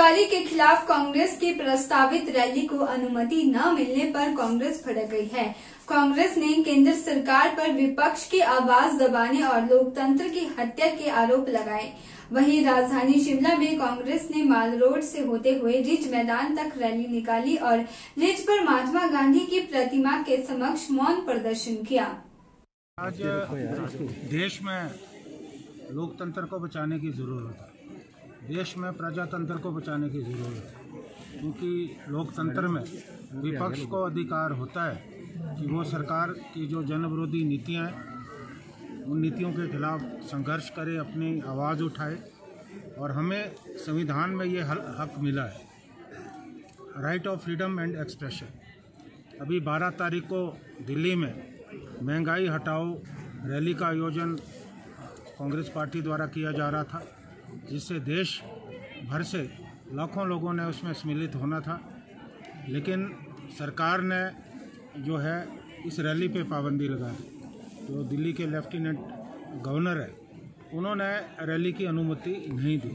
बेरोजगारी के खिलाफ कांग्रेस की प्रस्तावित रैली को अनुमति न मिलने पर कांग्रेस भड़क गई है। कांग्रेस ने केंद्र सरकार पर विपक्ष की आवाज दबाने और लोकतंत्र की हत्या के आरोप लगाए। वहीं राजधानी शिमला में कांग्रेस ने माल रोड से होते हुए रिज मैदान तक रैली निकाली और रिज पर महात्मा गांधी की प्रतिमा के समक्ष मौन प्रदर्शन किया। आज देश में लोकतंत्र को बचाने की जरूरत है, देश में प्रजातंत्र को बचाने की ज़रूरत है, क्योंकि लोकतंत्र में विपक्ष को अधिकार होता है कि वो सरकार की जो जन विरोधी नीतियाँ हैं उन नीतियों के खिलाफ संघर्ष करे, अपनी आवाज़ उठाए। और हमें संविधान में ये हक मिला है, right of freedom and expression. अभी 12 तारीख को दिल्ली में महंगाई हटाओ रैली का आयोजन कांग्रेस पार्टी द्वारा किया जा रहा था, जिससे देश भर से लाखों लोगों ने उसमें सम्मिलित होना था। लेकिन सरकार ने जो है इस रैली पे पाबंदी लगा दी। जो दिल्ली के लेफ्टिनेंट गवर्नर है उन्होंने रैली की अनुमति नहीं दी।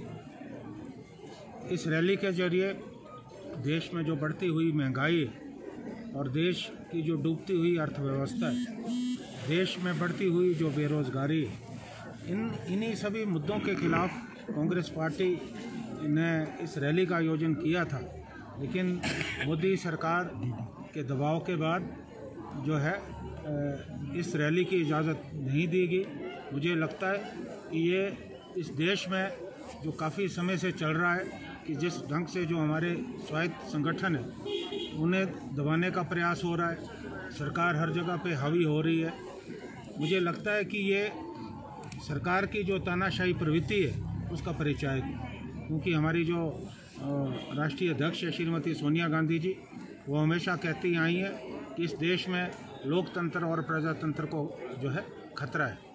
इस रैली के जरिए देश में जो बढ़ती हुई महंगाई है और देश की जो डूबती हुई अर्थव्यवस्था है, देश में बढ़ती हुई जो बेरोजगारी है, इन्हीं सभी मुद्दों के खिलाफ कांग्रेस पार्टी ने इस रैली का आयोजन किया था। लेकिन मोदी सरकार के दबाव के बाद जो है इस रैली की इजाज़त नहीं दी गई। मुझे लगता है कि ये इस देश में जो काफ़ी समय से चल रहा है कि जिस ढंग से जो हमारे स्वायत्त संगठन है उन्हें दबाने का प्रयास हो रहा है, सरकार हर जगह पे हावी हो रही है। मुझे लगता है कि ये सरकार की जो तानाशाही प्रवृत्ति है उसका परिचय है, क्योंकि हमारी जो राष्ट्रीय अध्यक्ष है श्रीमती सोनिया गांधी जी, वो हमेशा कहती आई हैं कि इस देश में लोकतंत्र और प्रजातंत्र को जो है खतरा है।